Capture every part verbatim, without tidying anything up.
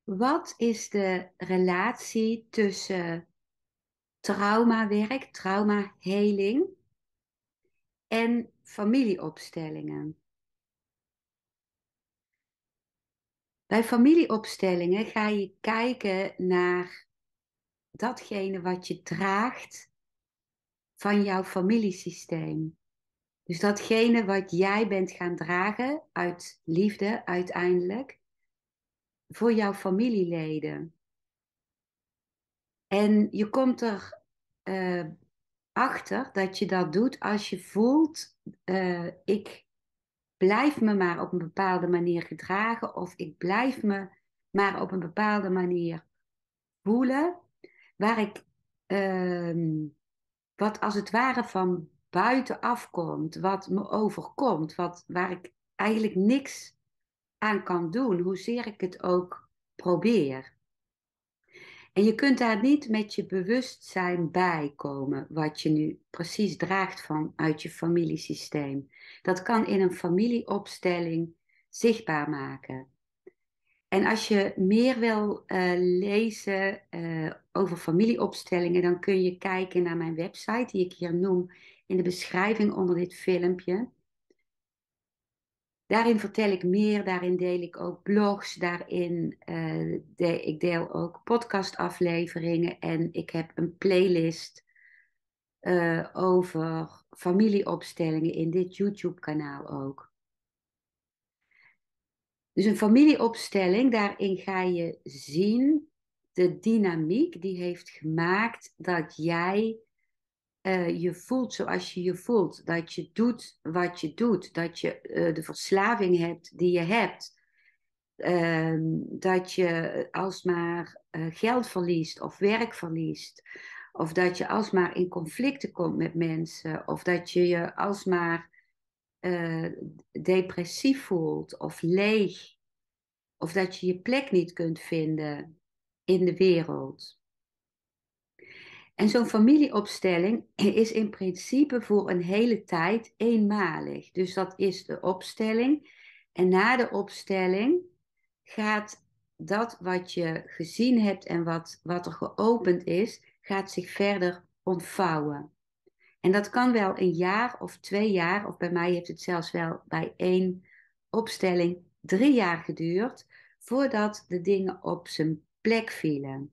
Wat is de relatie tussen traumawerk, traumaheling en familieopstellingen? Bij familieopstellingen ga je kijken naar datgene wat je draagt van jouw familiesysteem. Dus datgene wat jij bent gaan dragen uit liefde uiteindelijk voor jouw familieleden. En je komt er eh, achter dat je dat doet als je voelt, eh, ik blijf me maar op een bepaalde manier gedragen of ik blijf me maar op een bepaalde manier voelen, waar ik, ehm, wat als het ware van buitenaf komt, wat me overkomt, wat, waar ik eigenlijk niks aan kan doen, hoezeer ik het ook probeer. En je kunt daar niet met je bewustzijn bij komen, wat je nu precies draagt vanuit je familiesysteem. Dat kan in een familieopstelling zichtbaar maken. En als je meer wil uh, lezen uh, over familieopstellingen, dan kun je kijken naar mijn website, die ik hier noem in de beschrijving onder dit filmpje. Daarin vertel ik meer, daarin deel ik ook blogs, daarin uh, de, ik deel ook podcastafleveringen en ik heb een playlist uh, over familieopstellingen in dit YouTube-kanaal ook. Dus een familieopstelling, daarin ga je zien de dynamiek die heeft gemaakt dat jij uh, je voelt zoals je je voelt. Dat je doet wat je doet. Dat je uh, de verslaving hebt die je hebt. Uh, dat je alsmaar uh, geld verliest of werk verliest. Of dat je alsmaar in conflicten komt met mensen. Of dat je je alsmaar uh, depressief voelt of leeg. Of dat je je plek niet kunt vinden in de wereld. En zo'n familieopstelling is in principe voor een hele tijd eenmalig. Dus dat is de opstelling. En na de opstelling gaat dat wat je gezien hebt en wat, wat er geopend is, gaat zich verder ontvouwen. En dat kan wel een jaar of twee jaar, of bij mij heeft het zelfs wel bij één opstelling drie jaar geduurd, voordat de dingen op zijn plek vielen.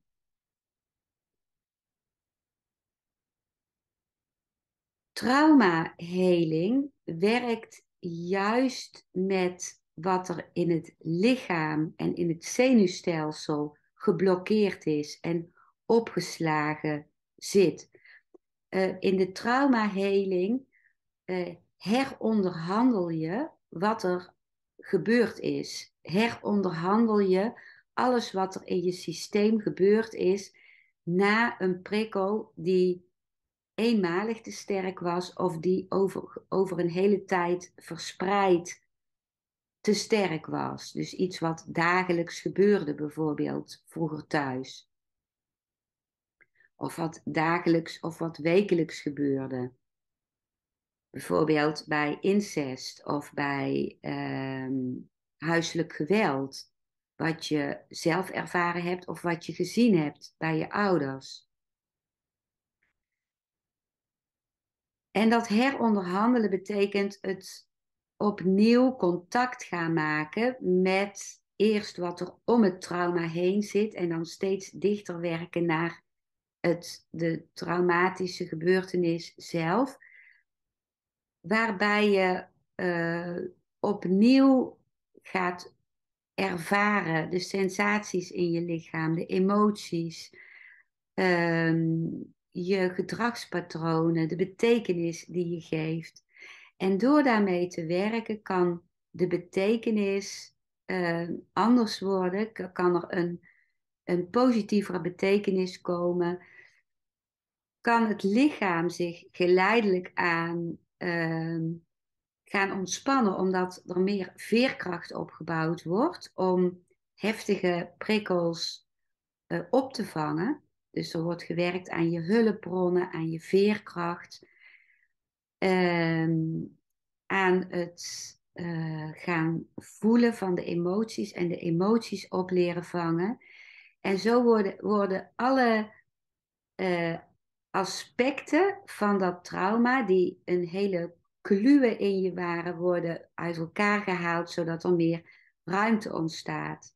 Traumaheling werkt juist met wat er in het lichaam en in het zenuwstelsel geblokkeerd is en opgeslagen zit. Uh, in de traumaheling uh, heronderhandel je wat er gebeurd is. Heronderhandel je alles wat er in je systeem gebeurd is na een prikkel die eenmalig te sterk was of die over, over een hele tijd verspreid te sterk was. Dus iets wat dagelijks gebeurde, bijvoorbeeld vroeger thuis. Of wat dagelijks of wat wekelijks gebeurde. Bijvoorbeeld bij incest of bij um, huiselijk geweld. Wat je zelf ervaren hebt of wat je gezien hebt bij je ouders. En dat heronderhandelen betekent het opnieuw contact gaan maken met eerst wat er om het trauma heen zit en dan steeds dichter werken naar het, de traumatische gebeurtenis zelf. Waarbij je uh, opnieuw gaat ervaren de sensaties in je lichaam, de emoties, um, je gedragspatronen, de betekenis die je geeft. En door daarmee te werken kan de betekenis uh, anders worden, kan er een, een positievere betekenis komen, kan het lichaam zich geleidelijk aan uh, gaan ontspannen, omdat er meer veerkracht opgebouwd wordt om heftige prikkels uh, op te vangen. Dus er wordt gewerkt aan je hulpbronnen, aan je veerkracht, uh, aan het uh, gaan voelen van de emoties en de emoties op leren vangen. En zo worden, worden alle uh, aspecten van dat trauma, die een hele kluwe in je waren, worden uit elkaar gehaald, zodat er meer ruimte ontstaat.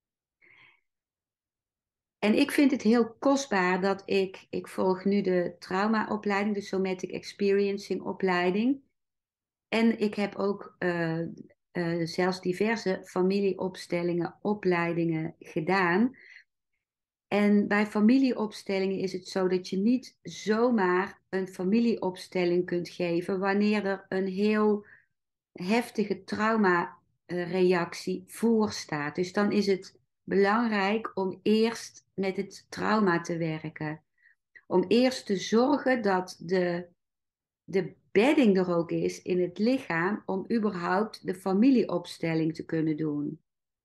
En ik vind het heel kostbaar dat ik, ik volg nu de traumaopleiding, de Somatic Experiencing opleiding. En ik heb ook uh, uh, zelfs diverse familieopstellingen, opleidingen gedaan. En bij familieopstellingen is het zo dat je niet zomaar een familieopstelling kunt geven wanneer er een heel heftige traumareactie voor staat. Dus dan is het belangrijk om eerst met het trauma te werken. Om eerst te zorgen dat de, de bedding er ook is in het lichaam om überhaupt de familieopstelling te kunnen doen.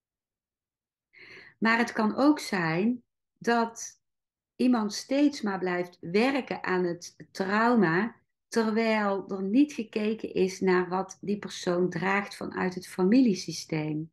Maar het kan ook zijn dat iemand steeds maar blijft werken aan het trauma, terwijl er niet gekeken is naar wat die persoon draagt vanuit het familiesysteem.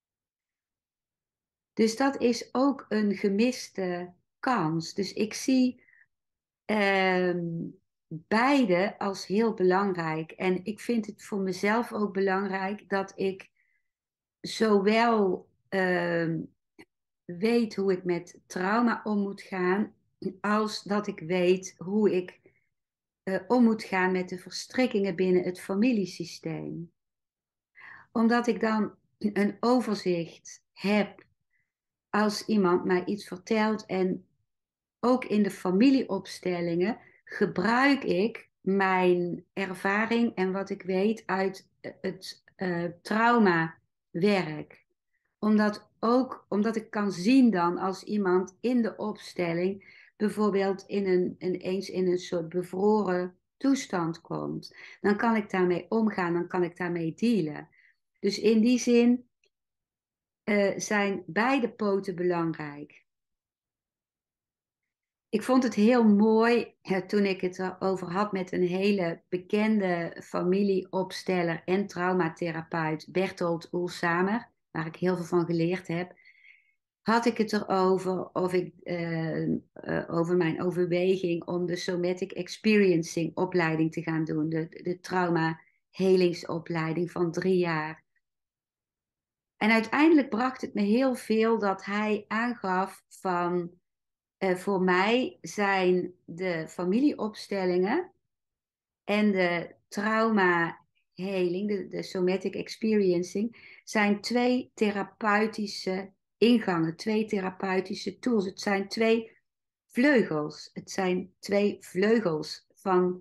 Dus dat is ook een gemiste kans. Dus ik zie uh, beide als heel belangrijk. En ik vind het voor mezelf ook belangrijk dat ik zowel uh, weet hoe ik met trauma om moet gaan, als dat ik weet hoe ik uh, om moet gaan met de verstrikkingen binnen het familiesysteem. Omdat ik dan een overzicht heb als iemand mij iets vertelt, en ook in de familieopstellingen gebruik ik mijn ervaring en wat ik weet uit het uh, traumawerk. Omdat, ook, omdat ik kan zien dan als iemand in de opstelling bijvoorbeeld in een, ineens in een soort bevroren toestand komt. Dan kan ik daarmee omgaan, dan kan ik daarmee dealen. Dus in die zin uh, zijn beide poten belangrijk. Ik vond het heel mooi uh, toen ik het erover had met een hele bekende familieopsteller en traumatherapeut, Bertolt Oelsamer, waar ik heel veel van geleerd heb. Had ik het erover of ik, uh, uh, over mijn overweging om de Somatic Experiencing opleiding te gaan doen, de, de trauma helingsopleiding van drie jaar. En uiteindelijk bracht het me heel veel dat hij aangaf van, uh, voor mij zijn de familieopstellingen en de trauma heling, de, de Somatic Experiencing, zijn twee therapeutische ingangen, twee therapeutische tools. Het zijn twee vleugels. Het zijn twee vleugels van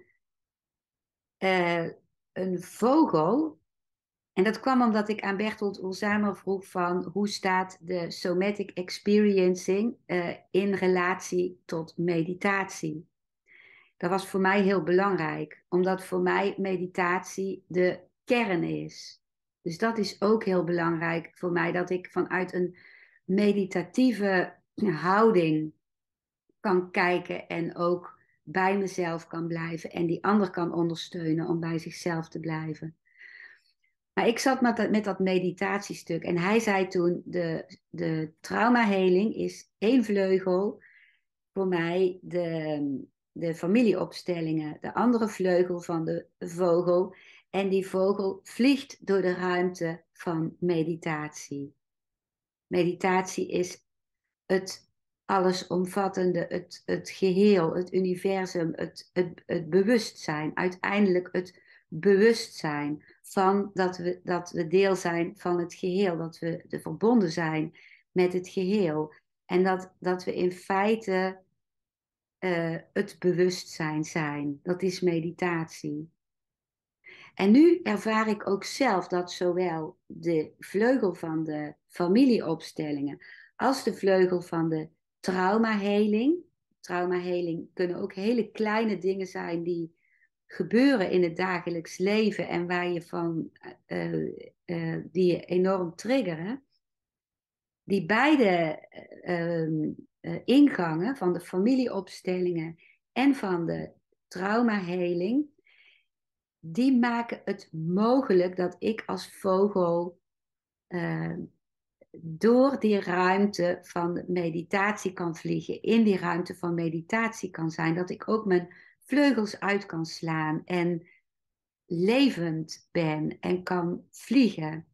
uh, een vogel. En dat kwam omdat ik aan Bertolt Oelsamer vroeg van hoe staat de Somatic Experiencing uh, in relatie tot meditatie. Dat was voor mij heel belangrijk, omdat voor mij meditatie de kern is. Dus dat is ook heel belangrijk voor mij, dat ik vanuit een meditatieve houding kan kijken en ook bij mezelf kan blijven en die ander kan ondersteunen om bij zichzelf te blijven. Maar ik zat met dat, met dat meditatiestuk en hij zei toen, de, de traumaheling is één vleugel, voor mij de, de familieopstellingen, de andere vleugel van de vogel. En die vogel vliegt door de ruimte van meditatie. Meditatie is het allesomvattende, het, het geheel, het universum, het, het, het bewustzijn. Uiteindelijk het bewustzijn van dat we, dat we deel zijn van het geheel, dat we de verbonden zijn met het geheel. En dat, dat we in feite uh, het bewustzijn zijn. Dat is meditatie. En nu ervaar ik ook zelf dat zowel de vleugel van de familieopstellingen als de vleugel van de traumaheling. Traumaheling kunnen ook hele kleine dingen zijn die gebeuren in het dagelijks leven en waar je van, uh, uh, die je enorm triggeren. Die beide uh, uh, ingangen van de familieopstellingen en van de traumaheling, die maken het mogelijk dat ik als vogel uh, door die ruimte van meditatie kan vliegen, in die ruimte van meditatie kan zijn, dat ik ook mijn vleugels uit kan slaan en levend ben en kan vliegen.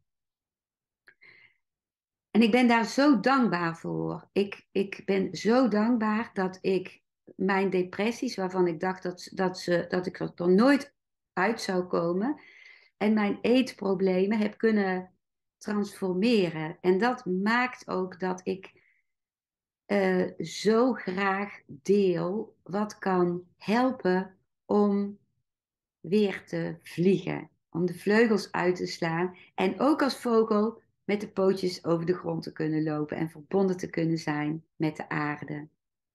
En ik ben daar zo dankbaar voor. Ik, ik ben zo dankbaar dat ik mijn depressies, waarvan ik dacht dat, dat, ze, dat ik er nooit uit zou komen, en mijn eetproblemen heb kunnen transformeren. En dat maakt ook dat ik uh, zo graag deel wat kan helpen om weer te vliegen. Om de vleugels uit te slaan. En ook als vogel met de pootjes over de grond te kunnen lopen. En verbonden te kunnen zijn met de aarde.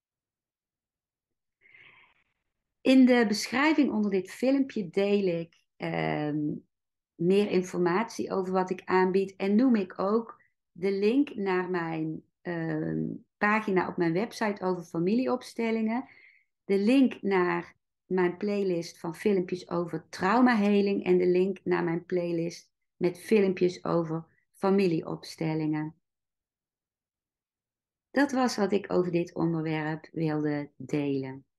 In de beschrijving onder dit filmpje deel ik uh, meer informatie over wat ik aanbied. En noem ik ook de link naar mijn uh, pagina op mijn website over familieopstellingen. De link naar mijn playlist van filmpjes over traumaheling. En de link naar mijn playlist met filmpjes over familieopstellingen. Dat was wat ik over dit onderwerp wilde delen.